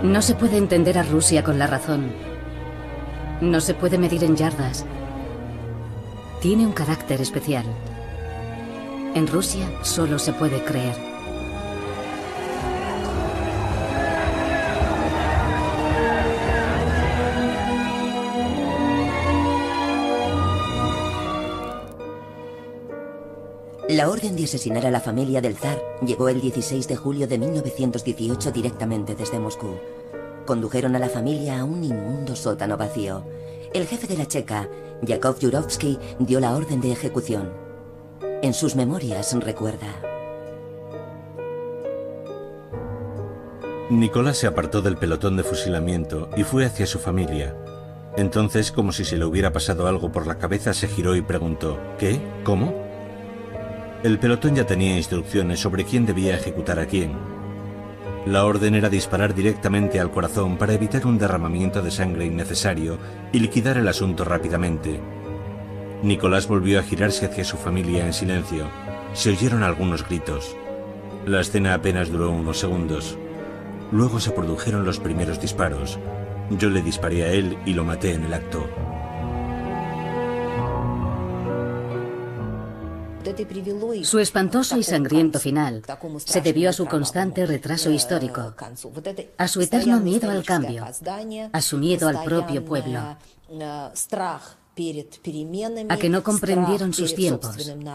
No se puede entender a Rusia con la razón. No se puede medir en yardas. Tiene un carácter especial. En Rusia solo se puede creer. La orden de asesinar a la familia del zar llegó el 16 de julio de 1918 directamente desde Moscú. Condujeron a la familia a un inmundo sótano vacío. El jefe de la Checa, Yakov Yurovsky, dio la orden de ejecución. En sus memorias recuerda: Nicolás se apartó del pelotón de fusilamiento y fue hacia su familia. Entonces, como si se le hubiera pasado algo por la cabeza, se giró y preguntó: ¿qué? ¿Cómo? El pelotón ya tenía instrucciones sobre quién debía ejecutar a quién. La orden era disparar directamente al corazón para evitar un derramamiento de sangre innecesario y liquidar el asunto rápidamente. Nicolás volvió a girarse hacia su familia en silencio. Se oyeron algunos gritos. La escena apenas duró unos segundos. Luego se produjeron los primeros disparos. Yo le disparé a él y lo maté en el acto. Su espantoso y sangriento final se debió a su constante retraso histórico, a su eterno miedo al cambio, a su miedo al propio pueblo, a que no comprendieron sus tiempos,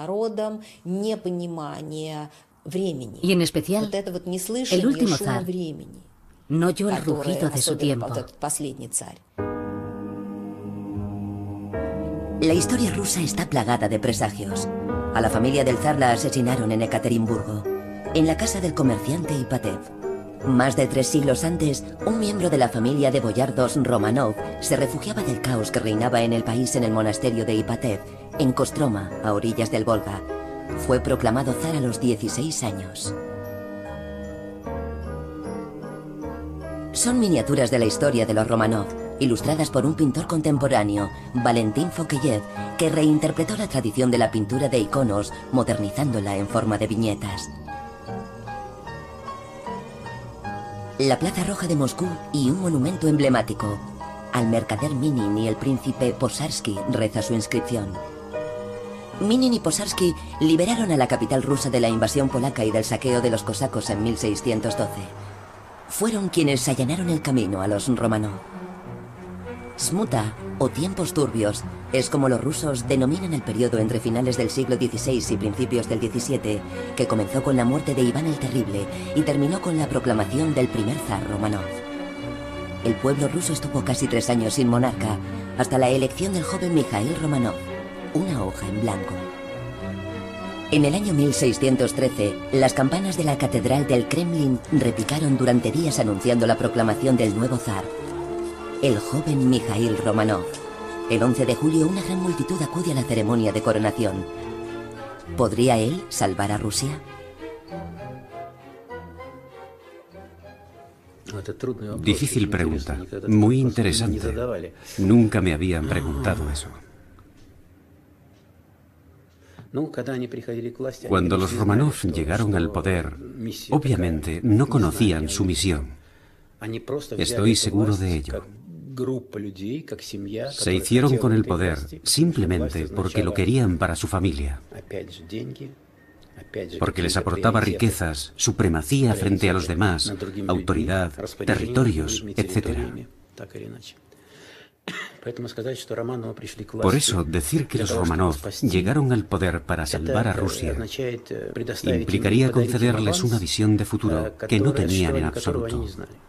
y en especial, el último zar no oyó el rugido de su tiempo. La historia rusa está plagada de presagios. A la familia del zar la asesinaron en Ekaterimburgo, en la casa del comerciante Ipatev. Más de 3 siglos antes, un miembro de la familia de boyardos Romanov se refugiaba del caos que reinaba en el país en el monasterio de Ipatev, en Kostroma, a orillas del Volga. Fue proclamado zar a los 16 años. Son miniaturas de la historia de los Romanov, ilustradas por un pintor contemporáneo, Valentín Fokeyev, que reinterpretó la tradición de la pintura de iconos, modernizándola en forma de viñetas. La Plaza Roja de Moscú y un monumento emblemático. Al mercader Minin y el príncipe Posarsky reza su inscripción. Minin y Posarsky liberaron a la capital rusa de la invasión polaca y del saqueo de los cosacos en 1612. Fueron quienes allanaron el camino a los Romanov. Smuta, o tiempos turbios, es como los rusos denominan el periodo entre finales del siglo XVI y principios del XVII, que comenzó con la muerte de Iván el Terrible y terminó con la proclamación del primer zar Romanov. El pueblo ruso estuvo casi 3 años sin monarca, hasta la elección del joven Mijaíl Romanov, una hoja en blanco. En el año 1613, las campanas de la catedral del Kremlin repicaron durante días anunciando la proclamación del nuevo zar, el joven Mijaíl Romanov. El 11 de julio una gran multitud acude a la ceremonia de coronación. ¿Podría él salvar a Rusia? Difícil pregunta, muy interesante. Nunca me habían preguntado eso. Cuando los Romanov llegaron al poder, obviamente no conocían su misión. Estoy seguro de ello. Se hicieron con el poder simplemente porque lo querían para su familia, porque les aportaba riquezas, supremacía frente a los demás, autoridad, territorios, etc. Por eso, decir que los Romanov llegaron al poder para salvar a Rusia implicaría concederles una visión de futuro que no tenían en absoluto.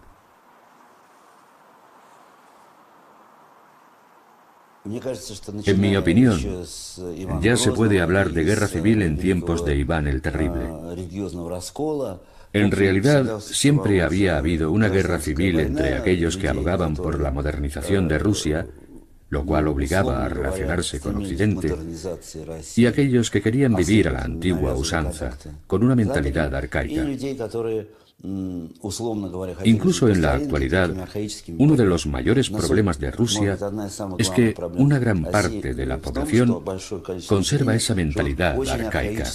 En mi opinión, ya se puede hablar de guerra civil en tiempos de Iván el Terrible. En realidad, siempre había habido una guerra civil entre aquellos que abogaban por la modernización de Rusia, lo cual obligaba a relacionarse con Occidente, y aquellos que querían vivir a la antigua usanza, con una mentalidad arcaica. Incluso en la actualidad, uno de los mayores problemas de Rusia es que una gran parte de la población conserva esa mentalidad arcaica.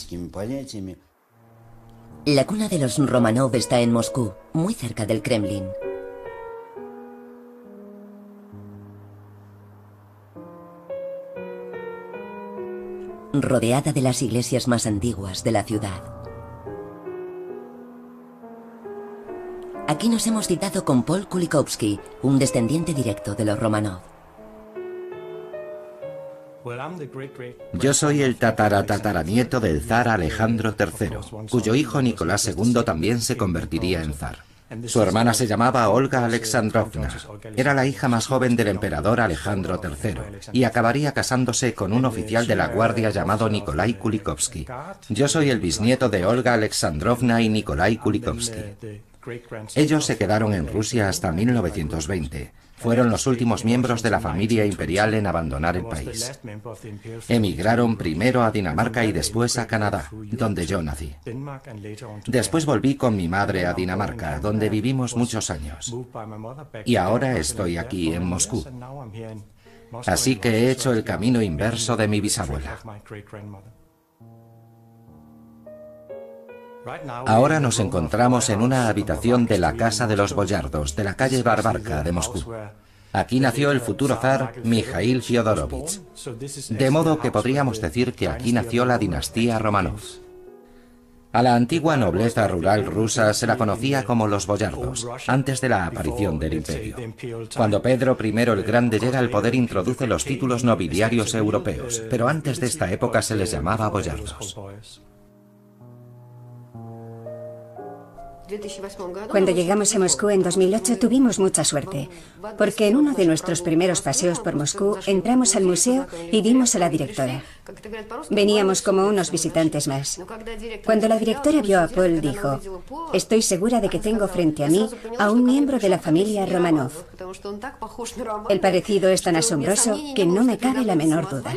La cuna de los Romanov está en Moscú, muy cerca del Kremlin. rodeada de las iglesias más antiguas de la ciudad. Aquí nos hemos citado con Paul Kulikovsky, un descendiente directo de los Romanov. Yo soy el tataranieto del zar Alejandro III, cuyo hijo Nicolás II también se convertiría en zar. Su hermana se llamaba Olga Alexandrovna. Era la hija más joven del emperador Alejandro III y acabaría casándose con un oficial de la guardia llamado Nikolai Kulikovsky. Yo soy el bisnieto de Olga Alexandrovna y Nikolai Kulikovsky. Ellos se quedaron en Rusia hasta 1920. Fueron los últimos miembros de la familia imperial en abandonar el país. Emigraron primero a Dinamarca y después a Canadá, donde yo nací. Después volví con mi madre a Dinamarca, donde vivimos muchos años. Y ahora estoy aquí en Moscú. Así que he hecho el camino inverso de mi bisabuela. Ahora nos encontramos en una habitación de la Casa de los Boyardos, de la calle Barbarka de Moscú. Aquí nació el futuro zar Mikhail Fyodorovich. De modo que podríamos decir que aquí nació la dinastía Romanov. A la antigua nobleza rural rusa se la conocía como los boyardos, antes de la aparición del imperio. Cuando Pedro I el Grande llega al poder introduce los títulos nobiliarios europeos, pero antes de esta época se les llamaba boyardos. Cuando llegamos a Moscú en 2008 tuvimos mucha suerte, porque en uno de nuestros primeros paseos por Moscú entramos al museo y vimos a la directora. Veníamos como unos visitantes más. Cuando la directora vio a Paul, dijo: «Estoy segura de que tengo frente a mí a un miembro de la familia Romanov. El parecido es tan asombroso que no me cabe la menor duda».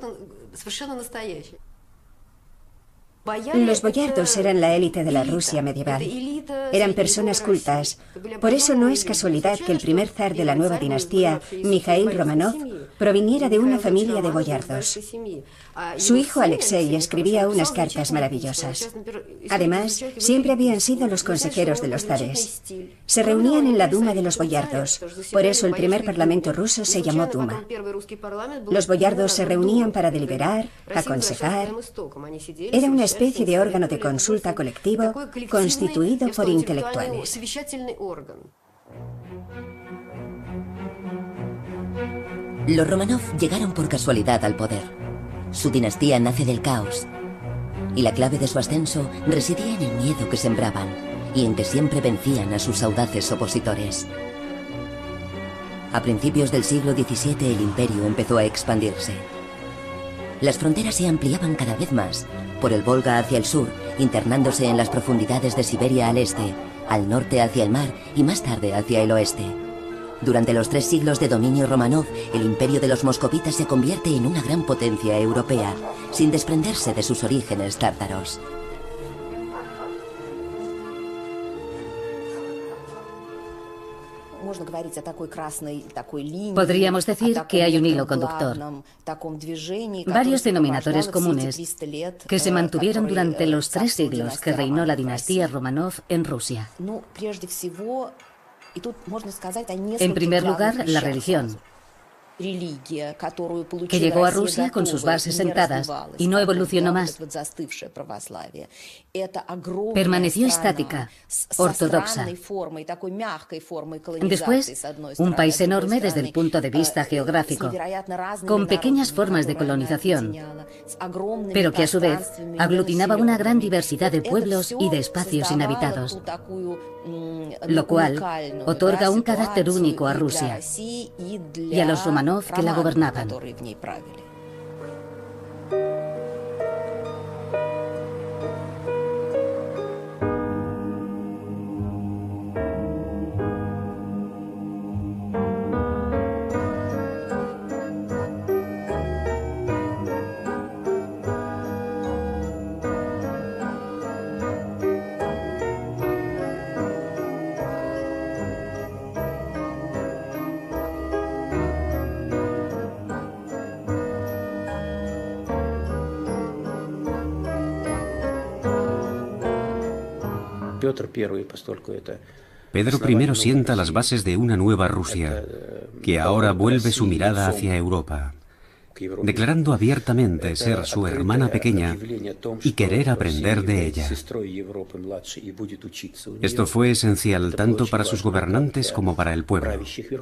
Los boyardos eran la élite de la Rusia medieval. Eran personas cultas. Por eso no es casualidad que el primer zar de la nueva dinastía, Mikhail Romanov, proviniera de una familia de boyardos. Su hijo Alexei escribía unas cartas maravillosas. Además, siempre habían sido los consejeros de los zares. Se reunían en la Duma de los boyardos. Por eso el primer parlamento ruso se llamó Duma. Los boyardos se reunían para deliberar, aconsejar. Era una especie de órgano de consulta colectivo constituido por intelectuales. Los Romanov llegaron por casualidad al poder. Su dinastía nace del caos, y la clave de su ascenso residía en el miedo que sembraban y en que siempre vencían a sus audaces opositores. A principios del siglo XVII el imperio empezó a expandirse. Las fronteras se ampliaban cada vez más, por el Volga hacia el sur, internándose en las profundidades de Siberia al este, al norte hacia el mar y más tarde hacia el oeste. Durante los 3 siglos de dominio Romanov, el imperio de los moscovitas se convierte en una gran potencia europea, sin desprenderse de sus orígenes tártaros. Podríamos decir que hay un hilo conductor, varios denominadores comunes que se mantuvieron durante los 3 siglos que reinó la dinastía Romanov en Rusia. En primer lugar, la religión, que llegó a Rusia con sus bases sentadas y no evolucionó más. Permaneció estática, ortodoxa. Después, un país enorme desde el punto de vista geográfico, con pequeñas formas de colonización, pero que a su vez aglutinaba una gran diversidad de pueblos y de espacios inhabitados, lo cual otorga un carácter único a Rusia y a los Romanov que la gobernaban. Pedro I sienta las bases de una nueva Rusia, que ahora vuelve su mirada hacia Europa. declarando abiertamente ser su hermana pequeña y querer aprender de ella. Esto fue esencial tanto para sus gobernantes como para el pueblo.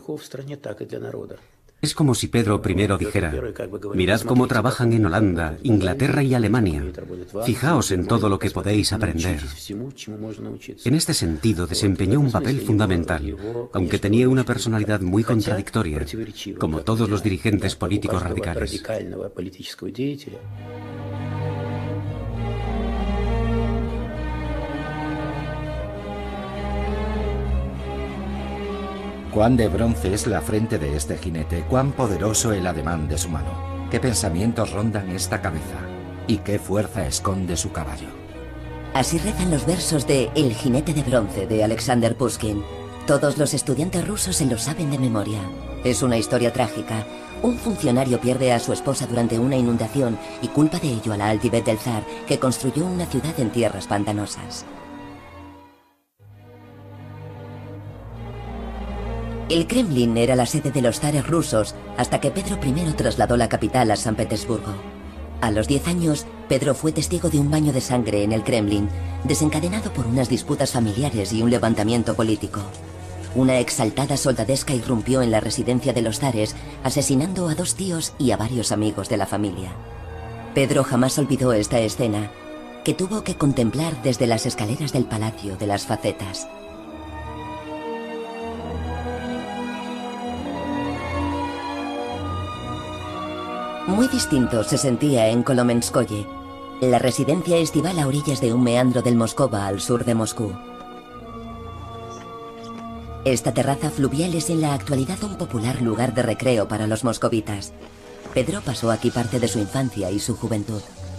Es como si Pedro I dijera: mirad cómo trabajan en Holanda, Inglaterra y Alemania. Fijaos en todo lo que podéis aprender. En este sentido desempeñó un papel fundamental, aunque tenía una personalidad muy contradictoria, como todos los dirigentes políticos radicales. Cuán de bronce es la frente de este jinete, cuán poderoso el ademán de su mano, qué pensamientos rondan esta cabeza y qué fuerza esconde su caballo. Así rezan los versos de El jinete de bronce de Alexander Pushkin. Todos los estudiantes rusos se lo saben de memoria. Es una historia trágica. Un funcionario pierde a su esposa durante una inundación y culpa de ello a la altivez del zar, que construyó una ciudad en tierras pantanosas. El Kremlin era la sede de los zares rusos hasta que Pedro I trasladó la capital a San Petersburgo. A los 10 años, Pedro fue testigo de un baño de sangre en el Kremlin, desencadenado por unas disputas familiares y un levantamiento político. Una exaltada soldadesca irrumpió en la residencia de los zares, asesinando a 2 tíos y a varios amigos de la familia. Pedro jamás olvidó esta escena, que tuvo que contemplar desde las escaleras del Palacio de las Facetas. Muy distinto se sentía en Kolomenskoye, la residencia estival a orillas de un meandro del Moskova al sur de Moscú. Esta terraza fluvial es en la actualidad un popular lugar de recreo para los moscovitas. Pedro pasó aquí parte de su infancia y su juventud.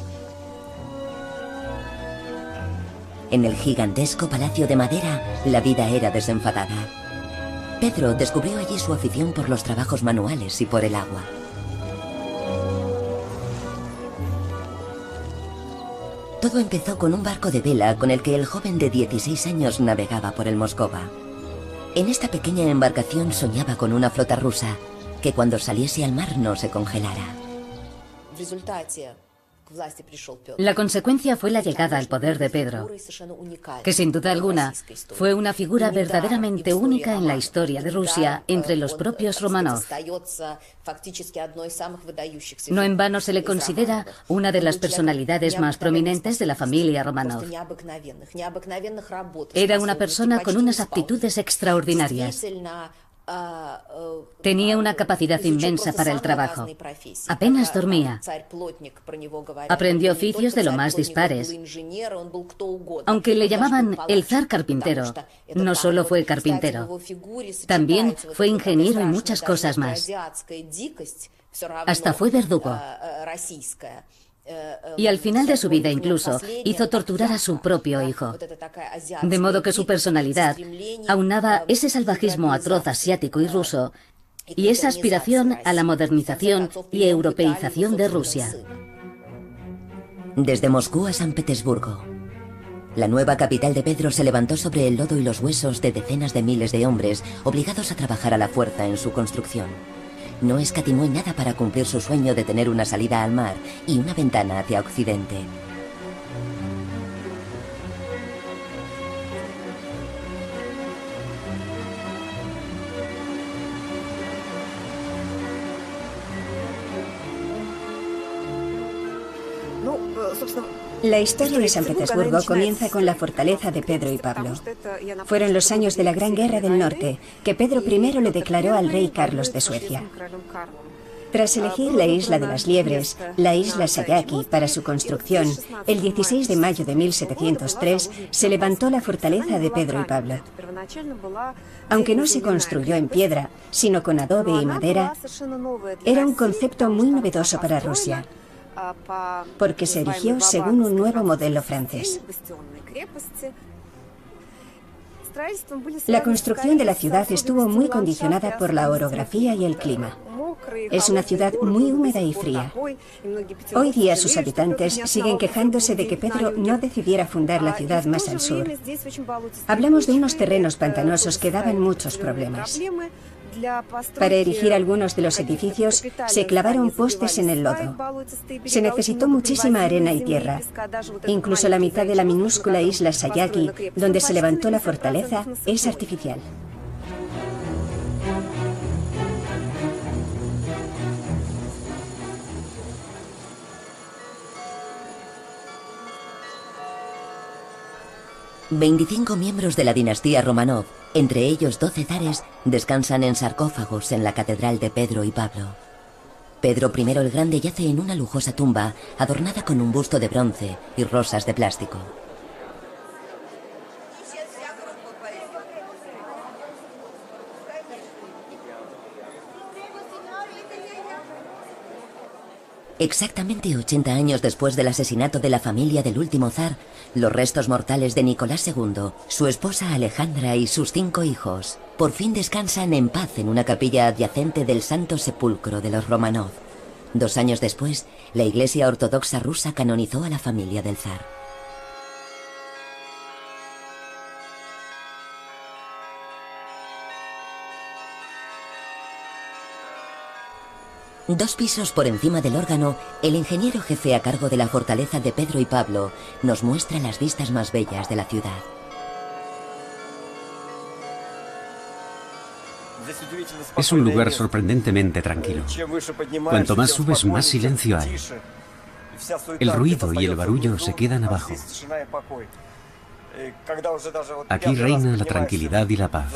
En el gigantesco palacio de madera, la vida era desenfadada. Pedro descubrió allí su afición por los trabajos manuales y por el agua. Todo empezó con un barco de vela con el que el joven de 16 años navegaba por el Moskova. En esta pequeña embarcación soñaba con una flota rusa, que cuando saliese al mar no se congelara. La consecuencia fue la llegada al poder de Pedro, que sin duda alguna fue una figura verdaderamente única en la historia de Rusia entre los propios Romanov. No en vano se le considera una de las personalidades más prominentes de la familia Romanov. Era una persona con unas aptitudes extraordinarias. Tenía una capacidad inmensa para el trabajo. Apenas dormía. Aprendió oficios de lo más dispares. Aunque le llamaban el zar carpintero, no solo fue carpintero, también fue ingeniero y muchas cosas más. Hasta fue verdugo. Y al final de su vida incluso hizo torturar a su propio hijo. De modo que su personalidad aunaba ese salvajismo atroz asiático y ruso y esa aspiración a la modernización y europeización de Rusia. Desde Moscú a San Petersburgo, la nueva capital de Pedro se levantó sobre el lodo y los huesos de decenas de miles de hombres obligados a trabajar a la fuerza en su construcción. No escatimó en nada para cumplir su sueño de tener una salida al mar y una ventana hacia Occidente. La historia de San Petersburgo comienza con la fortaleza de Pedro y Pablo. Fueron los años de la Gran Guerra del Norte, que Pedro I le declaró al rey Carlos de Suecia. Tras elegir la isla de las Liebres, la isla Sayaki, para su construcción, el 16 de mayo de 1703 se levantó la fortaleza de Pedro y Pablo. Aunque no se construyó en piedra, sino con adobe y madera, era un concepto muy novedoso para Rusia, porque se erigió según un nuevo modelo francés. La construcción de la ciudad estuvo muy condicionada por la orografía y el clima. Es una ciudad muy húmeda y fría. Hoy día sus habitantes siguen quejándose de que Pedro no decidiera fundar la ciudad más al sur. Hablamos de unos terrenos pantanosos que daban muchos problemas. Para erigir algunos de los edificios se clavaron postes en el lodo. Se necesitó muchísima arena y tierra. Incluso la mitad de la minúscula isla Sayaki, donde se levantó la fortaleza, es artificial. ...25 miembros de la dinastía Romanov, entre ellos 12 zares, descansan en sarcófagos en la catedral de Pedro y Pablo. Pedro I el Grande yace en una lujosa tumba adornada con un busto de bronce y rosas de plástico. Exactamente 80 años después del asesinato de la familia del último zar, los restos mortales de Nicolás II, su esposa Alejandra y sus 5 hijos, por fin descansan en paz en una capilla adyacente del Santo Sepulcro de los Romanov. 2 años después, la Iglesia Ortodoxa rusa canonizó a la familia del zar. Dos pisos por encima del órgano, el ingeniero jefe a cargo de la fortaleza de Pedro y Pablo nos muestra las vistas más bellas de la ciudad. Es un lugar sorprendentemente tranquilo. Cuanto más subes, más silencio hay. El ruido y el barullo se quedan abajo. Aquí reina la tranquilidad y la paz.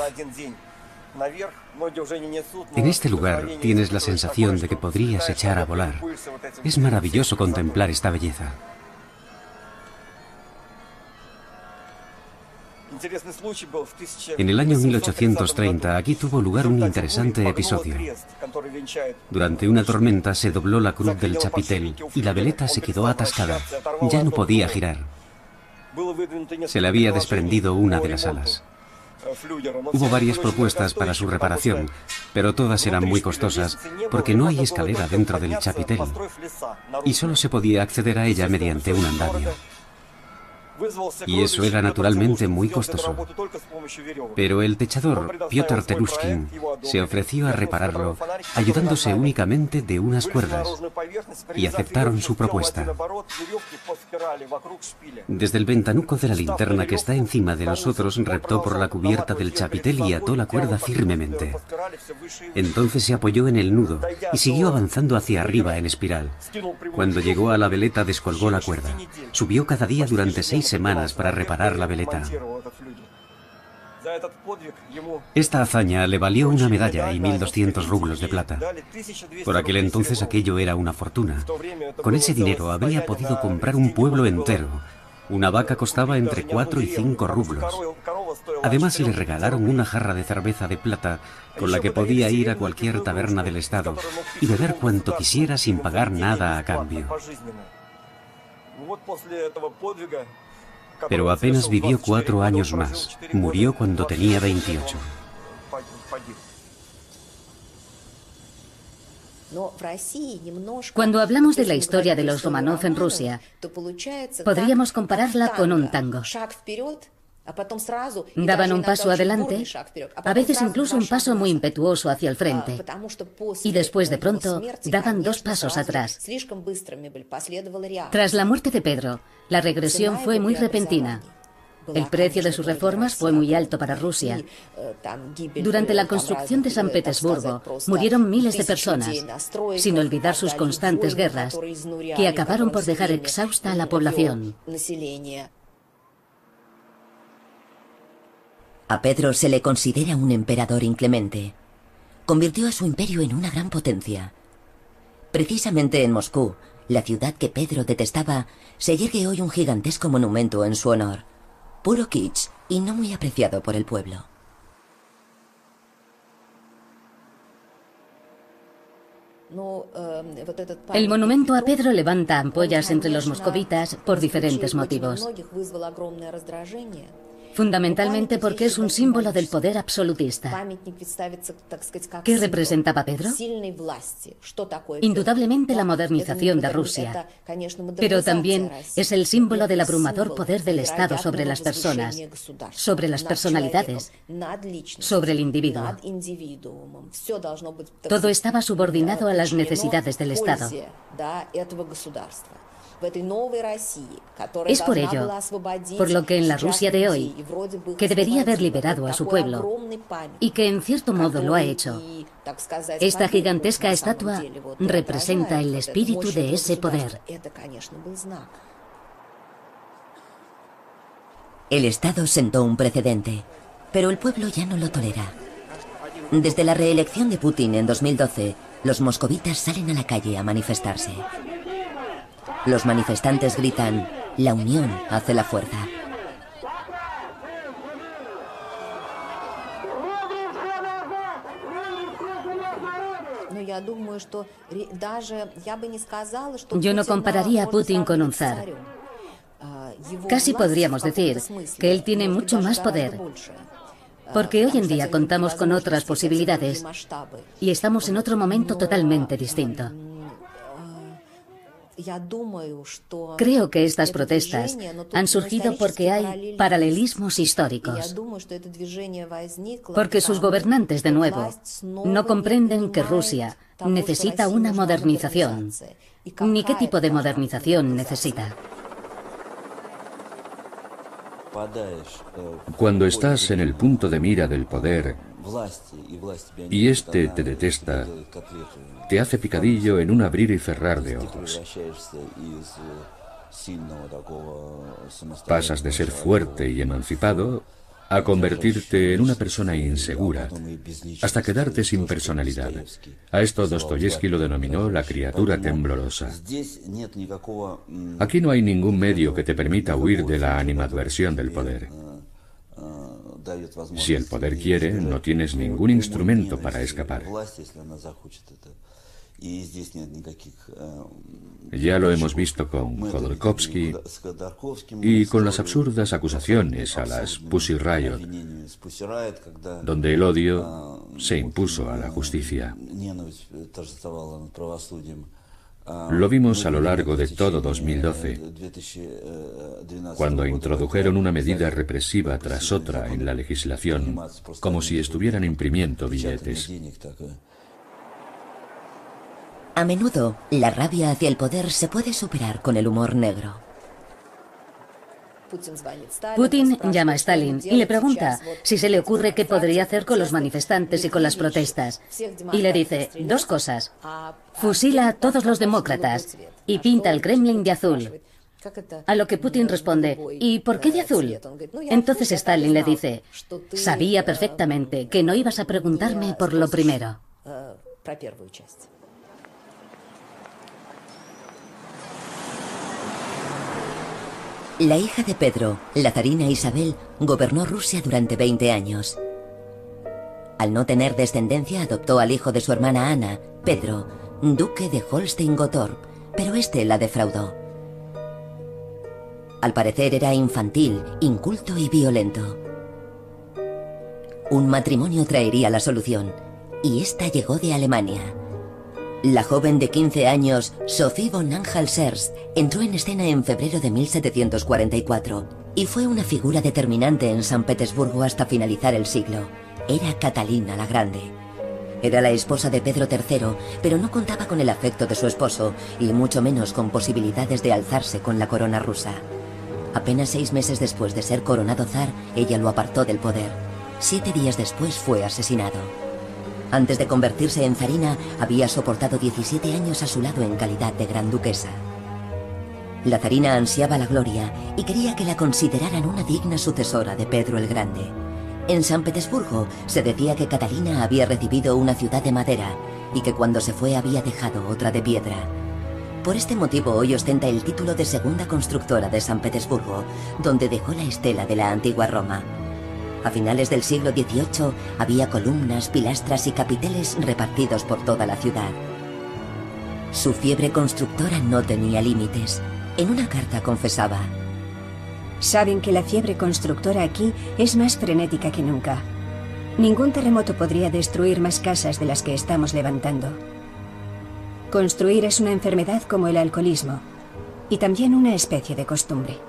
En este lugar tienes la sensación de que podrías echar a volar. Es maravilloso contemplar esta belleza. En el año 1830 aquí tuvo lugar un interesante episodio. Durante una tormenta se dobló la cruz del chapitel y la veleta se quedó atascada. Ya no podía girar. Se le había desprendido una de las alas. Hubo varias propuestas para su reparación, pero todas eran muy costosas porque no hay escalera dentro del chapitel y solo se podía acceder a ella mediante un andamio. Y eso era naturalmente muy costoso. Pero el techador, Piotr Telushkin, se ofreció a repararlo ayudándose únicamente de unas cuerdas y aceptaron su propuesta. Desde el ventanuco de la linterna que está encima de nosotros reptó por la cubierta del chapitel y ató la cuerda firmemente. Entonces se apoyó en el nudo y siguió avanzando hacia arriba en espiral. Cuando llegó a la veleta descolgó la cuerda. Subió cada día durante 6 semanas para reparar la veleta. Esta hazaña le valió una medalla y 1.200 rublos de plata. Por aquel entonces aquello era una fortuna. Con ese dinero habría podido comprar un pueblo entero. Una vaca costaba entre 4 y 5 rublos. Además le regalaron una jarra de cerveza de plata con la que podía ir a cualquier taberna del estado y beber cuanto quisiera sin pagar nada a cambio. Pero apenas vivió 4 años más. Murió cuando tenía 28. Cuando hablamos de la historia de los Romanov en Rusia, podríamos compararla con un tango. Daban un paso adelante, a veces incluso un paso muy impetuoso hacia el frente, y después de pronto daban 2 pasos atrás. Tras la muerte de Pedro, la regresión fue muy repentina. El precio de sus reformas fue muy alto para Rusia. Durante la construcción de San Petersburgo murieron miles de personas, sin olvidar sus constantes guerras, que acabaron por dejar exhausta a la población. A Pedro se le considera un emperador inclemente. Convirtió a su imperio en una gran potencia. Precisamente en Moscú, la ciudad que Pedro detestaba, se yergue hoy un gigantesco monumento en su honor. Puro kitsch y no muy apreciado por el pueblo. El monumento a Pedro levanta ampollas entre los moscovitas por diferentes motivos. Fundamentalmente porque es un símbolo del poder absolutista. ¿Qué representaba Pedro? Indudablemente la modernización de Rusia, pero también es el símbolo del abrumador poder del Estado sobre las personas, sobre las personalidades, sobre el individuo. Todo estaba subordinado a las necesidades del Estado. Es por ello, por lo que en la Rusia de hoy, que debería haber liberado a su pueblo, y que en cierto modo lo ha hecho, esta gigantesca estatua representa el espíritu de ese poder. El Estado sentó un precedente, pero el pueblo ya no lo tolera. Desde la reelección de Putin en 2012, los moscovitas salen a la calle a manifestarse. Los manifestantes gritan: la unión hace la fuerza. Yo no compararía a Putin con un zar. Casi podríamos decir que él tiene mucho más poder, porque hoy en día contamos con otras posibilidades y estamos en otro momento totalmente distinto. Creo que estas protestas han surgido porque hay paralelismos históricos, porque sus gobernantes, de nuevo, no comprenden que Rusia necesita una modernización, ni qué tipo de modernización necesita. Cuando estás en el punto de mira del poder y este te detesta, te hace picadillo en un abrir y cerrar de ojos. Pasas de ser fuerte y emancipado a convertirte en una persona insegura, hasta quedarte sin personalidad. A esto Dostoyevski lo denominó la criatura temblorosa. Aquí no hay ningún medio que te permita huir de la animadversión del poder. Si el poder quiere, no tienes ningún instrumento para escapar. Ya lo hemos visto con Khodorkovsky y con las absurdas acusaciones a las Pussy Riot, donde el odio se impuso a la justicia. Lo vimos a lo largo de todo 2012, cuando introdujeron una medida represiva tras otra en la legislación, como si estuvieran imprimiendo billetes. A menudo, la rabia hacia el poder se puede superar con el humor negro. Putin llama a Stalin y le pregunta si se le ocurre qué podría hacer con los manifestantes y con las protestas. Y le dice dos cosas: fusila a todos los demócratas y pinta el Kremlin de azul. A lo que Putin responde: ¿y por qué de azul? Entonces Stalin le dice: sabía perfectamente que no ibas a preguntarme por lo primero. La hija de Pedro, la zarina Isabel, gobernó Rusia durante 20 años. Al no tener descendencia, adoptó al hijo de su hermana Ana, Pedro, duque de Holstein-Gottorp, pero este la defraudó. Al parecer era infantil, inculto y violento. Un matrimonio traería la solución, y esta llegó de Alemania. La joven de 15 años, Sophie von Anhalt-Zerbst, entró en escena en febrero de 1744 y fue una figura determinante en San Petersburgo hasta finalizar el siglo. Era Catalina la Grande. Era la esposa de Pedro III, pero no contaba con el afecto de su esposo y mucho menos con posibilidades de alzarse con la corona rusa. Apenas 6 meses después de ser coronado zar, ella lo apartó del poder. 7 días después fue asesinado. Antes de convertirse en zarina, había soportado 17 años a su lado en calidad de gran duquesa. La zarina ansiaba la gloria y quería que la consideraran una digna sucesora de Pedro el Grande. En San Petersburgo se decía que Catalina había recibido una ciudad de madera y que cuando se fue había dejado otra de piedra. Por este motivo hoy ostenta el título de segunda constructora de San Petersburgo, donde dejó la estela de la antigua Roma. A finales del siglo XVIII había columnas, pilastras y capiteles repartidos por toda la ciudad. Su fiebre constructora no tenía límites. En una carta confesaba: Saben que la fiebre constructora aquí es más frenética que nunca. Ningún terremoto podría destruir más casas de las que estamos levantando. Construir es una enfermedad como el alcoholismo y también una especie de costumbre.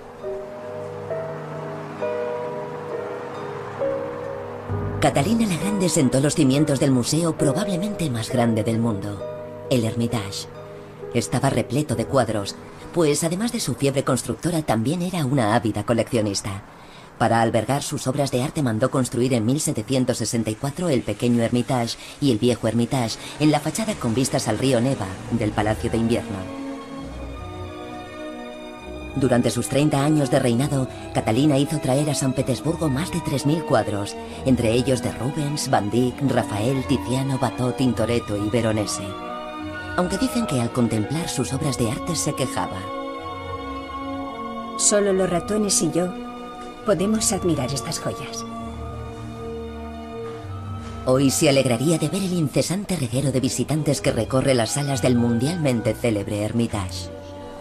Catalina la Grande sentó los cimientos del museo probablemente más grande del mundo, el Hermitage. Estaba repleto de cuadros, pues además de su fiebre constructora también era una ávida coleccionista. Para albergar sus obras de arte mandó construir en 1764 el pequeño Hermitage y el viejo Hermitage en la fachada con vistas al río Neva del Palacio de Invierno. Durante sus 30 años de reinado, Catalina hizo traer a San Petersburgo más de 3.000 cuadros, entre ellos de Rubens, Van Dyck, Rafael, Tiziano, Watteau, Tintoretto y Veronese. Aunque dicen que al contemplar sus obras de arte se quejaba. Solo los ratones y yo podemos admirar estas joyas. Hoy se alegraría de ver el incesante reguero de visitantes que recorre las salas del mundialmente célebre Hermitage.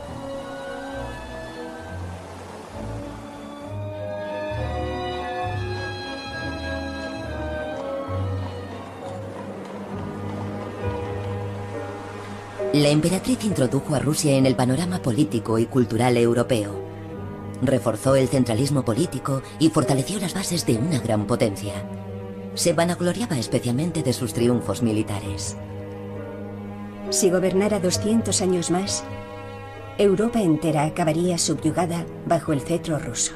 La emperatriz introdujo a Rusia en el panorama político y cultural europeo. Reforzó el centralismo político y fortaleció las bases de una gran potencia. Se vanagloriaba especialmente de sus triunfos militares. Si gobernara 200 años más, Europa entera acabaría subyugada bajo el cetro ruso.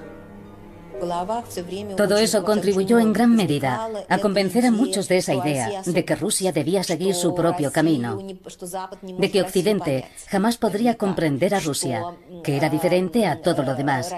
Todo eso contribuyó en gran medida a convencer a muchos de esa idea, de que Rusia debía seguir su propio camino, de que Occidente jamás podría comprender a Rusia, que era diferente a todo lo demás.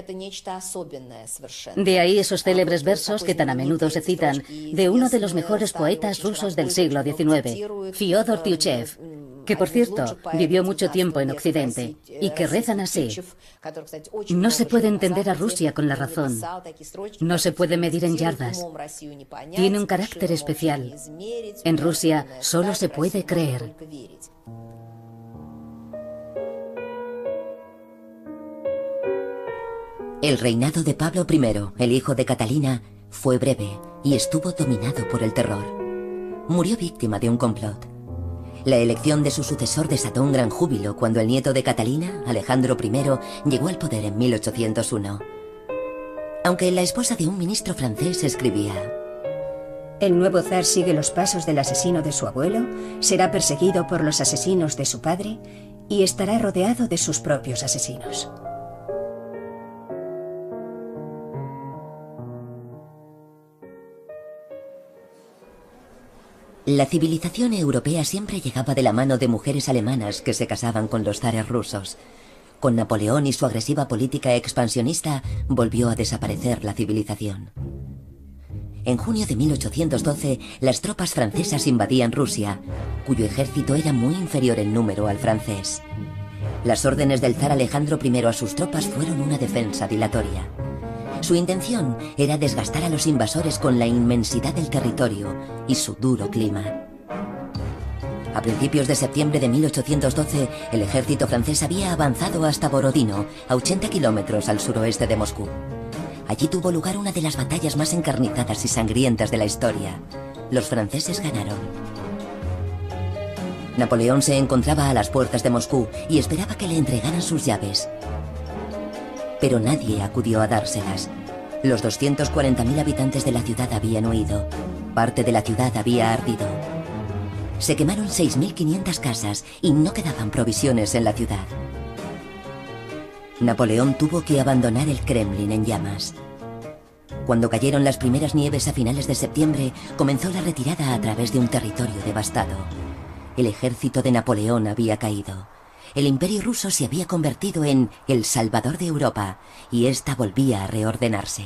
De ahí esos célebres versos que tan a menudo se citan de uno de los mejores poetas rusos del siglo XIX, Fyodor Tyutchev, que por cierto vivió mucho tiempo en Occidente, y que rezan así: no se puede entender a Rusia con la razón, no se puede medir en yardas, tiene un carácter especial, en Rusia solo se puede creer. El reinado de Pablo I, el hijo de Catalina, fue breve y estuvo dominado por el terror. Murió víctima de un complot. La elección de su sucesor desató un gran júbilo cuando el nieto de Catalina, Alejandro I, llegó al poder en 1801. Aunque la esposa de un ministro francés escribía: el nuevo zar sigue los pasos del asesino de su abuelo, será perseguido por los asesinos de su padre y estará rodeado de sus propios asesinos. La civilización europea siempre llegaba de la mano de mujeres alemanas que se casaban con los zares rusos. Con Napoleón y su agresiva política expansionista, volvió a desaparecer la civilización. En junio de 1812, las tropas francesas invadían Rusia, cuyo ejército era muy inferior en número al francés. Las órdenes del zar Alejandro I a sus tropas fueron una defensa dilatoria. Su intención era desgastar a los invasores con la inmensidad del territorio y su duro clima. A principios de septiembre de 1812, el ejército francés había avanzado hasta Borodino, a 80 kilómetros al suroeste de Moscú. Allí tuvo lugar una de las batallas más encarnizadas y sangrientas de la historia. Los franceses ganaron. Napoleón se encontraba a las puertas de Moscú y esperaba que le entregaran sus llaves. Pero nadie acudió a dárselas. Los 240.000 habitantes de la ciudad habían huido. Parte de la ciudad había ardido. Se quemaron 6.500 casas y no quedaban provisiones en la ciudad. Napoleón tuvo que abandonar el Kremlin en llamas. Cuando cayeron las primeras nieves a finales de septiembre, comenzó la retirada a través de un territorio devastado. El ejército de Napoleón había caído. El imperio ruso se había convertido en el salvador de Europa y ésta volvía a reordenarse.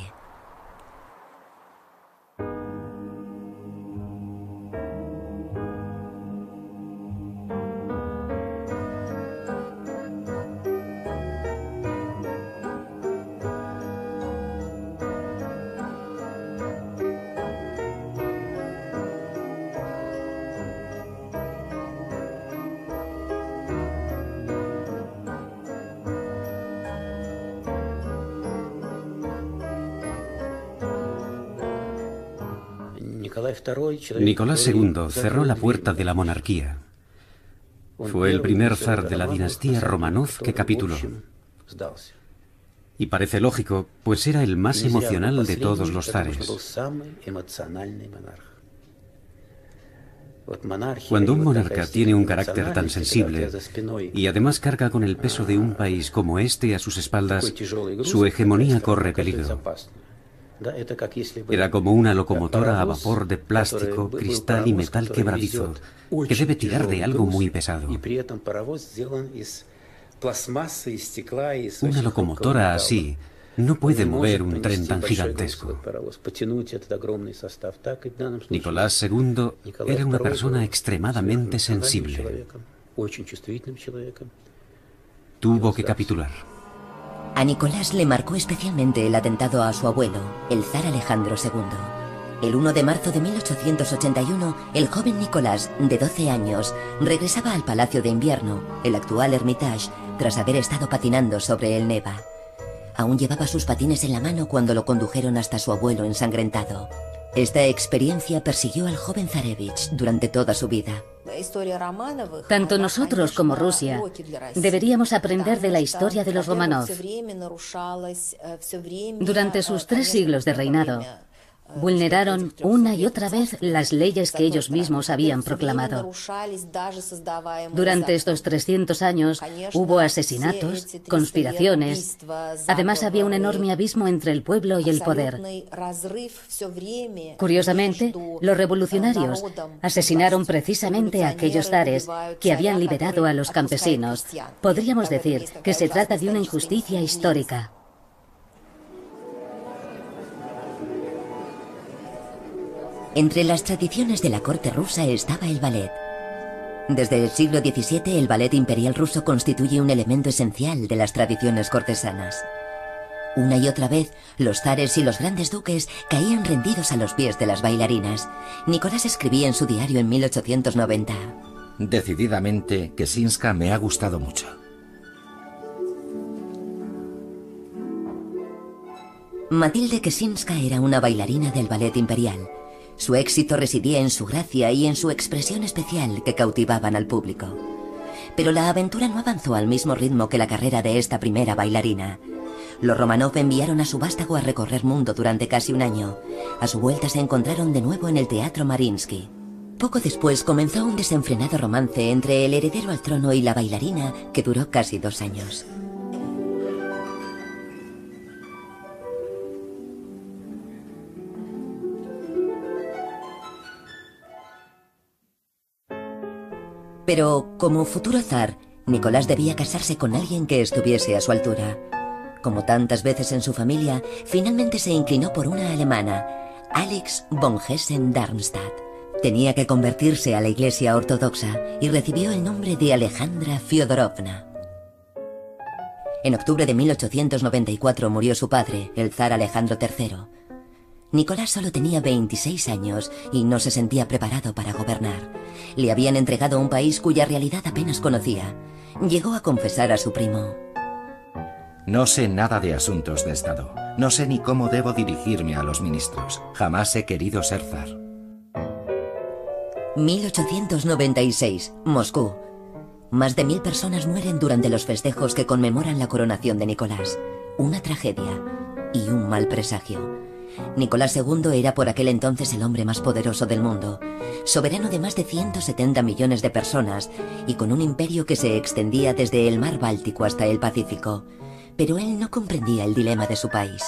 Nicolás II cerró la puerta de la monarquía. Fue el primer zar de la dinastía Románov que capituló. Y parece lógico, pues era el más emocional de todos los zares. Cuando un monarca tiene un carácter tan sensible y además carga con el peso de un país como este a sus espaldas, su hegemonía corre peligro. Era como una locomotora a vapor de plástico, cristal y metal quebradizo, que debe tirar de algo muy pesado. Una locomotora así no puede mover un tren tan gigantesco. Nicolás II era una persona extremadamente sensible. Tuvo que capitular. A Nicolás le marcó especialmente el atentado a su abuelo, el zar Alejandro II. El 1 de marzo de 1881, el joven Nicolás, de 12 años, regresaba al Palacio de Invierno, el actual Hermitage, tras haber estado patinando sobre el Neva. Aún llevaba sus patines en la mano cuando lo condujeron hasta su abuelo ensangrentado. Esta experiencia persiguió al joven zarevich durante toda su vida. Tanto nosotros como Rusia deberíamos aprender de la historia de los Románov. Durante sus 3 siglos de reinado, vulneraron una y otra vez las leyes que ellos mismos habían proclamado. Durante estos 300 años hubo asesinatos, conspiraciones. Además había un enorme abismo entre el pueblo y el poder. Curiosamente, los revolucionarios asesinaron precisamente a aquellos zares que habían liberado a los campesinos. Podríamos decir que se trata de una injusticia histórica. Entre las tradiciones de la corte rusa estaba el ballet. Desde el siglo XVII, el ballet imperial ruso constituye un elemento esencial de las tradiciones cortesanas. Una y otra vez, los zares y los grandes duques caían rendidos a los pies de las bailarinas. Nicolás escribía en su diario en 1890. Decididamente, Ksenska me ha gustado mucho. Matilde Ksenska era una bailarina del ballet imperial. Su éxito residía en su gracia y en su expresión especial que cautivaban al público. Pero la aventura no avanzó al mismo ritmo que la carrera de esta primera bailarina. Los Románov enviaron a su vástago a recorrer mundo durante casi un año. A su vuelta se encontraron de nuevo en el Teatro Mariinsky. Poco después comenzó un desenfrenado romance entre el heredero al trono y la bailarina que duró casi 2 años. Pero, como futuro zar, Nicolás debía casarse con alguien que estuviese a su altura. Como tantas veces en su familia, finalmente se inclinó por una alemana, Alex von Hessen-Darmstadt. Tenía que convertirse a la Iglesia Ortodoxa y recibió el nombre de Alejandra Fyodorovna. En octubre de 1894 murió su padre, el zar Alejandro III. Nicolás solo tenía 26 años y no se sentía preparado para gobernar. Le habían entregado un país cuya realidad apenas conocía. Llegó a confesar a su primo: No sé nada de asuntos de Estado. No sé ni cómo debo dirigirme a los ministros. Jamás he querido ser zar. 1896, Moscú. Más de 1000 personas mueren durante los festejos que conmemoran la coronación de Nicolás. Una tragedia y un mal presagio. Nicolás II era por aquel entonces el hombre más poderoso del mundo, soberano de más de 170 millones de personas y con un imperio que se extendía desde el mar Báltico hasta el Pacífico. Pero él no comprendía el dilema de su país.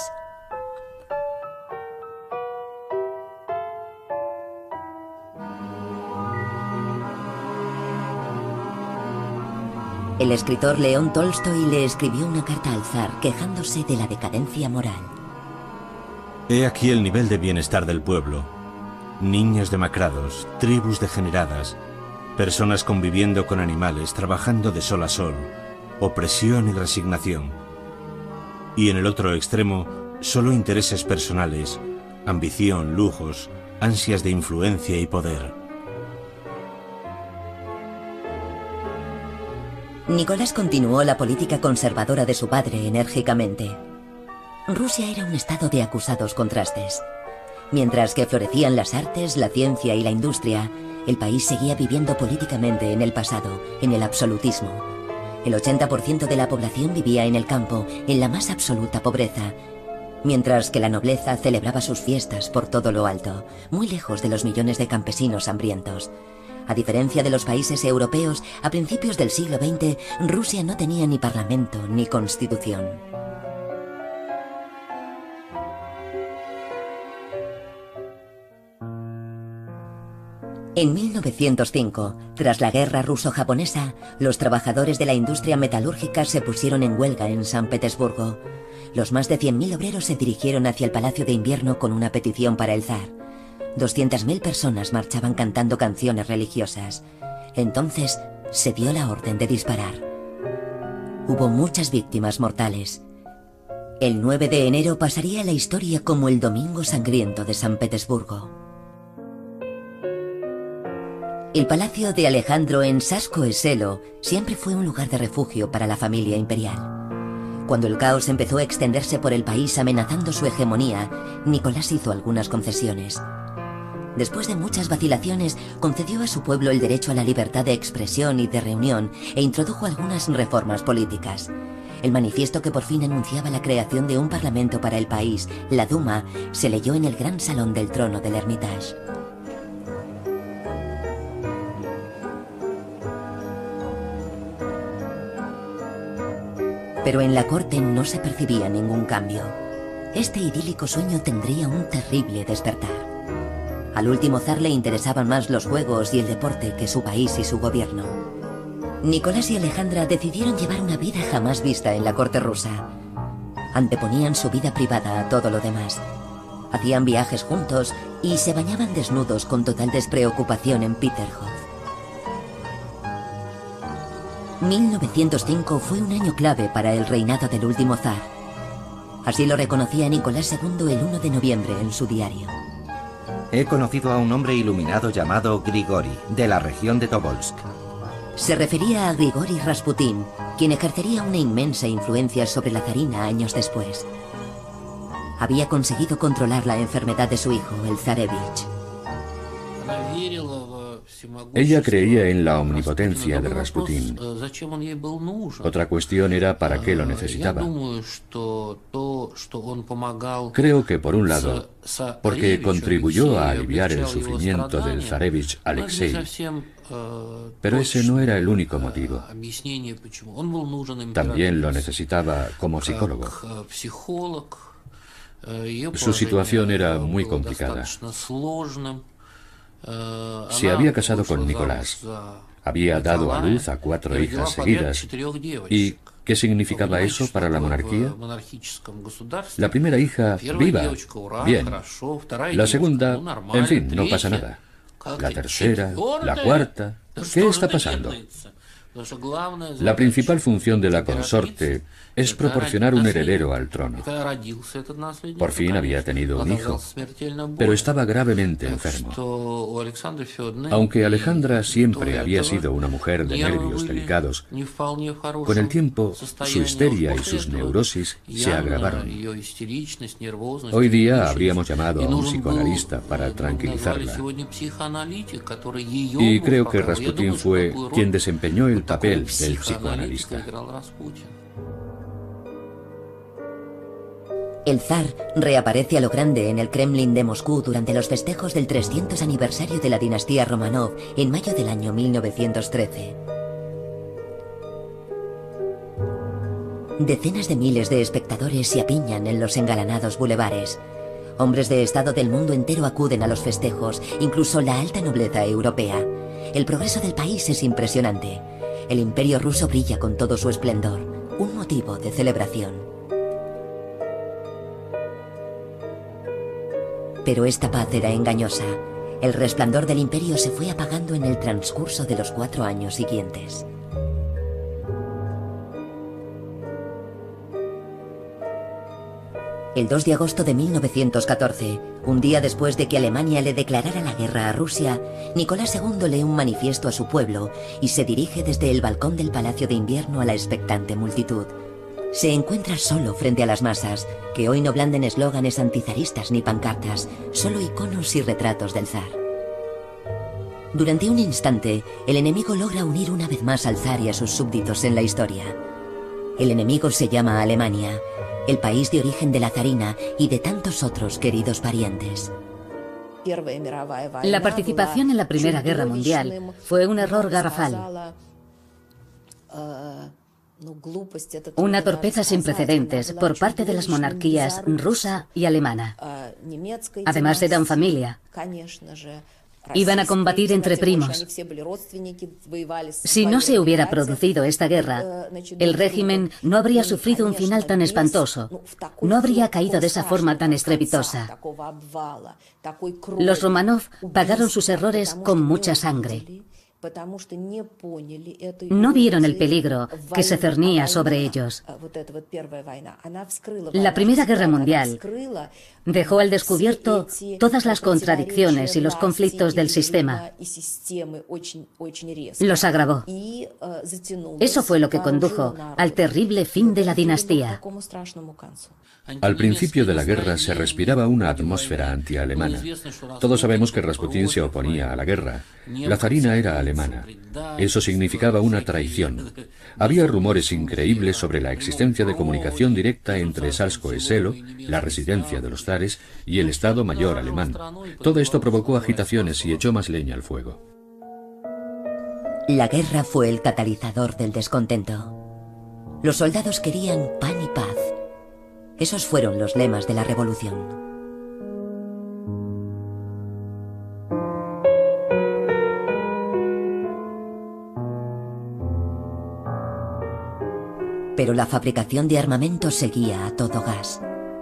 El escritor León Tolstoy le escribió una carta al zar quejándose de la decadencia moral. He aquí el nivel de bienestar del pueblo. Niños demacrados, tribus degeneradas, personas conviviendo con animales, trabajando de sol a sol, opresión y resignación. Y en el otro extremo, solo intereses personales, ambición, lujos, ansias de influencia y poder. Nicolás continuó la política conservadora de su padre enérgicamente. Rusia era un estado de acusados contrastes. Mientras que florecían las artes, la ciencia y la industria, el país seguía viviendo políticamente en el pasado, en el absolutismo. El 80% de la población vivía en el campo, en la más absoluta pobreza, mientras que la nobleza celebraba sus fiestas por todo lo alto, muy lejos de los millones de campesinos hambrientos. A diferencia de los países europeos, a principios del siglo XX, Rusia no tenía ni parlamento ni constitución. En 1905, tras la guerra ruso-japonesa, los trabajadores de la industria metalúrgica se pusieron en huelga en San Petersburgo. Los más de 100.000 obreros se dirigieron hacia el Palacio de Invierno con una petición para el zar. 200.000 personas marchaban cantando canciones religiosas. Entonces se dio la orden de disparar. Hubo muchas víctimas mortales. El 9 de enero pasaría a la historia como el Domingo Sangriento de San Petersburgo. El palacio de Alejandro en Sasko Selo siempre fue un lugar de refugio para la familia imperial. Cuando el caos empezó a extenderse por el país amenazando su hegemonía, Nicolás hizo algunas concesiones. Después de muchas vacilaciones, concedió a su pueblo el derecho a la libertad de expresión y de reunión e introdujo algunas reformas políticas. El manifiesto que por fin anunciaba la creación de un parlamento para el país, la Duma, se leyó en el gran salón del trono del Hermitage. Pero en la corte no se percibía ningún cambio. Este idílico sueño tendría un terrible despertar. Al último zar le interesaban más los juegos y el deporte que su país y su gobierno. Nicolás y Alejandra decidieron llevar una vida jamás vista en la corte rusa. Anteponían su vida privada a todo lo demás. Hacían viajes juntos y se bañaban desnudos con total despreocupación en Peterhof. 1905 fue un año clave para el reinado del último zar. Así lo reconocía Nicolás II el 1 de noviembre en su diario. He conocido a un hombre iluminado llamado Grigori, de la región de Tobolsk. Se refería a Grigori Rasputin, quien ejercería una inmensa influencia sobre la zarina años después. Había conseguido controlar la enfermedad de su hijo, el zarevich. Ella creía en la omnipotencia de Rasputín. Otra cuestión era para qué lo necesitaba. Creo que por un lado, porque contribuyó a aliviar el sufrimiento del zarevich Alexei, pero ese no era el único motivo. También lo necesitaba como psicólogo. Su situación era muy complicada. Se había casado con Nicolás, había dado a luz a 4 hijas seguidas. ¿Y qué significaba eso para la monarquía? La primera hija, viva, bien. La segunda, en fin, no pasa nada. La tercera, la cuarta, ¿qué está pasando? La principal función de la consorte es proporcionar un heredero al trono. Por fin había tenido un hijo, pero estaba gravemente enfermo. Aunque Alejandra siempre había sido una mujer de nervios delicados, con el tiempo su histeria y sus neurosis se agravaron. Hoy día habríamos llamado a un psicoanalista para tranquilizarla. Y creo que Rasputín fue quien desempeñó el papel del psicoanalista. El zar reaparece a lo grande en el Kremlin de Moscú durante los festejos del 300 aniversario de la dinastía Romanov en mayo del año 1913. Decenas de miles de espectadores se apiñan en los engalanados bulevares. Hombres de estado del mundo entero acuden a los festejos, incluso la alta nobleza europea. El progreso del país es impresionante. El imperio ruso brilla con todo su esplendor, un motivo de celebración. Pero esta paz era engañosa. El resplandor del imperio se fue apagando en el transcurso de los 4 años siguientes. El 2 de agosto de 1914, un día después de que Alemania le declarara la guerra a Rusia, Nicolás II lee un manifiesto a su pueblo y se dirige desde el balcón del Palacio de Invierno a la expectante multitud. se encuentra solo frente a las masas, que hoy no blanden eslóganes antizaristas ni pancartas, solo iconos y retratos del zar. Durante un instante, el enemigo logra unir una vez más al zar y a sus súbditos en la historia. El enemigo se llama Alemania, el país de origen de la zarina y de tantos otros queridos parientes. La participación en la Primera Guerra Mundial fue un error garrafal. Una torpeza sin precedentes por parte de las monarquías rusa y alemana. Además eran familia. Iban a combatir entre primos. Si no se hubiera producido esta guerra, el régimen no habría sufrido un final tan espantoso, no habría caído de esa forma tan estrepitosa. Los Romanov pagaron sus errores con mucha sangre. No vieron el peligro que se cernía sobre ellos. La Primera Guerra Mundial dejó al descubierto todas las contradicciones y los conflictos del sistema. Los agravó. Eso fue lo que condujo al terrible fin de la dinastía. Al principio de la guerra se respiraba una atmósfera antialemana. Todos sabemos que Rasputín se oponía a la guerra. La zarina era alemana. Eso significaba una traición. Había rumores increíbles sobre la existencia de comunicación directa entre Salskoe-Selo, la residencia de los zares, y el Estado Mayor alemán. Todo esto provocó agitaciones y echó más leña al fuego. La guerra fue el catalizador del descontento. Los soldados querían pan y paz. Esos fueron los lemas de la revolución. Pero la fabricación de armamento seguía a todo gas.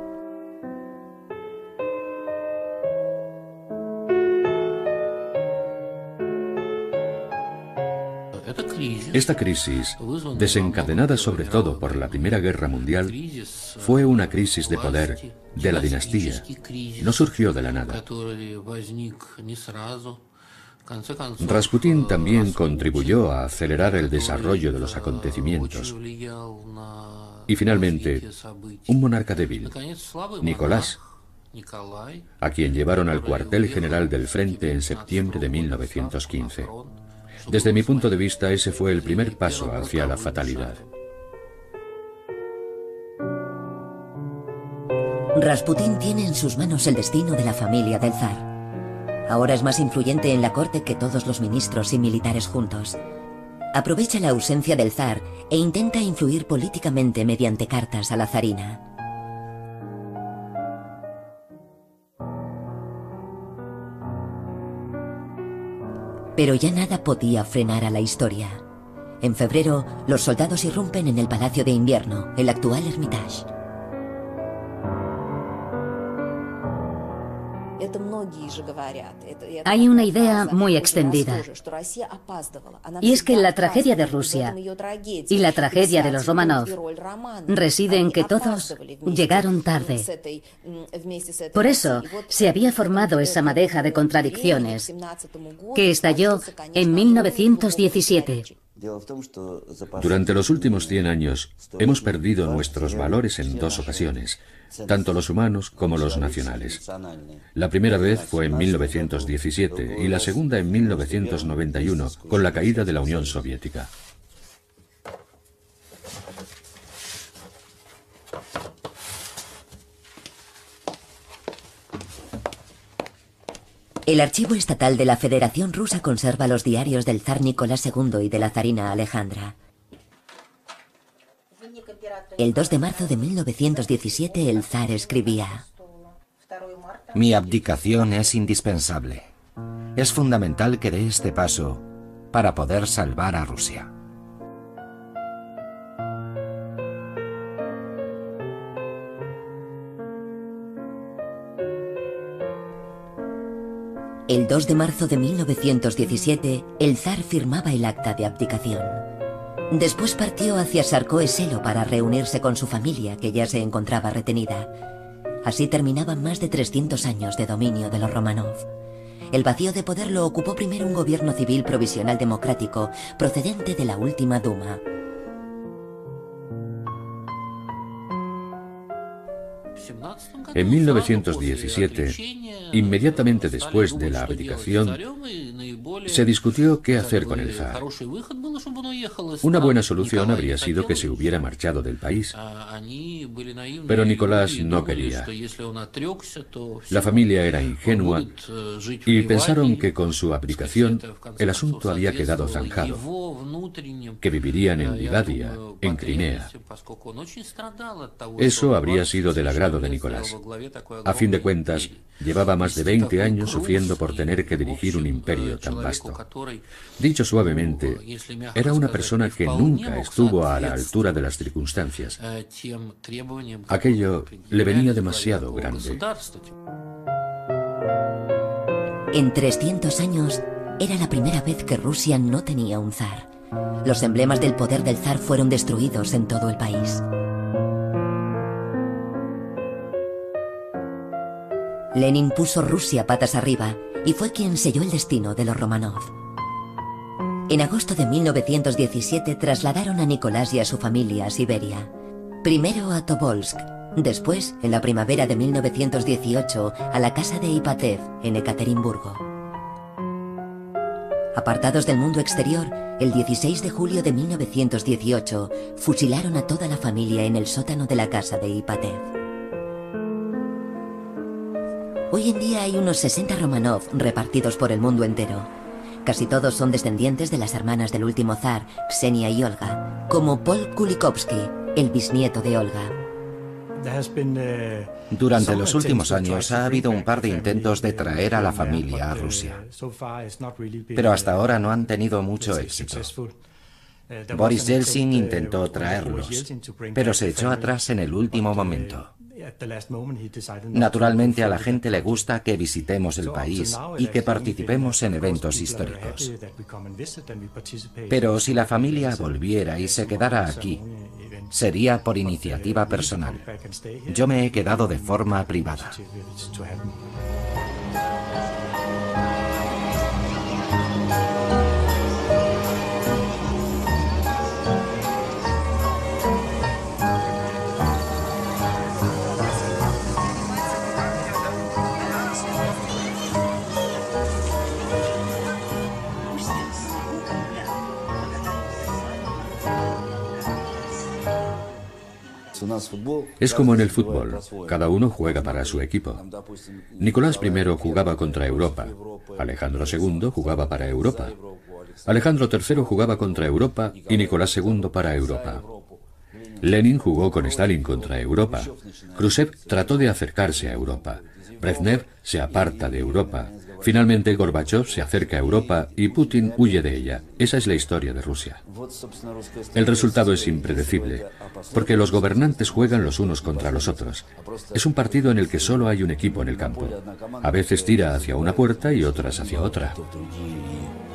Esta crisis, desencadenada sobre todo por la Primera Guerra Mundial, fue una crisis de poder de la dinastía. No surgió de la nada. Rasputín también contribuyó a acelerar el desarrollo de los acontecimientos. Y finalmente, un monarca débil, Nicolás, a quien llevaron al cuartel general del frente en septiembre de 1915. Desde mi punto de vista, ese fue el primer paso hacia la fatalidad. Rasputín tiene en sus manos el destino de la familia del zar. Ahora es más influyente en la corte que todos los ministros y militares juntos. Aprovecha la ausencia del zar e intenta influir políticamente mediante cartas a la zarina. Pero ya nada podía frenar a la historia. En febrero, los soldados irrumpen en el Palacio de Invierno, el actual Hermitage. Hay una idea muy extendida, y es que la tragedia de Rusia y la tragedia de los Romanov reside en que todos llegaron tarde. Por eso se había formado esa madeja de contradicciones que estalló en 1917. Durante los últimos 100 años hemos perdido nuestros valores en dos ocasiones, tanto los humanos como los nacionales. La primera vez fue en 1917 y la segunda en 1991, con la caída de la Unión Soviética. El archivo estatal de la Federación Rusa conserva los diarios del zar Nicolás II y de la zarina Alejandra. El 2 de marzo de 1917 el zar escribía: Mi abdicación es indispensable. Es fundamental que dé este paso para poder salvar a Rusia. El 2 de marzo de 1917, el zar firmaba el acta de abdicación. Después partió hacia Sarskoe-Selo para reunirse con su familia, que ya se encontraba retenida. Así terminaban más de 300 años de dominio de los Romanov. El vacío de poder lo ocupó primero un gobierno civil provisional democrático, procedente de la última Duma. En 1917, inmediatamente después de la abdicación, se discutió qué hacer con el zar. Una buena solución habría sido que se hubiera marchado del país. Pero Nicolás no quería. La familia era ingenua y pensaron que con su abdicación el asunto había quedado zanjado, que vivirían en Livadia, en Crimea. Eso habría sido del agrado de Nicolás. A fin de cuentas, llevaba más de 20 años sufriendo por tener que dirigir un imperio tan vasto. Dicho suavemente, era una persona que nunca estuvo a la altura de las circunstancias. Aquello le venía demasiado grande. En 300 años, era la primera vez que Rusia no tenía un zar. Los emblemas del poder del zar fueron destruidos en todo el país. Lenin puso Rusia patas arriba y fue quien selló el destino de los Romanov. En agosto de 1917 trasladaron a Nicolás y a su familia a Siberia. Primero a Tobolsk, después, en la primavera de 1918, a la casa de Ipatev, en Ekaterimburgo. Apartados del mundo exterior, el 16 de julio de 1918, fusilaron a toda la familia en el sótano de la casa de Ipatev. Hoy en día hay unos 60 Romanov repartidos por el mundo entero. Casi todos son descendientes de las hermanas del último zar, Ksenia y Olga, como Paul Kulikovsky, el bisnieto de Olga. Durante los últimos años ha habido un par de intentos de traer a la familia a Rusia, pero hasta ahora no han tenido mucho éxito. Boris Yeltsin intentó traerlos, pero se echó atrás en el último momento. Naturalmente a la gente le gusta que visitemos el país y que participemos en eventos históricos. Pero si la familia volviera y se quedara aquí, sería por iniciativa personal. Yo me he quedado de forma privada. Es como en el fútbol, cada uno juega para su equipo. Nicolás I jugaba contra Europa, Alejandro II jugaba para Europa, Alejandro III jugaba contra Europa y Nicolás II para Europa. Lenin jugó con Stalin contra Europa, Khrushchev trató de acercarse a Europa, Brezhnev se aparta de Europa, finalmente Gorbachev se acerca a Europa y Putin huye de ella. Esa es la historia de Rusia. El resultado es impredecible, porque los gobernantes juegan los unos contra los otros. Es un partido en el que solo hay un equipo en el campo. A veces tira hacia una puerta y otras hacia otra.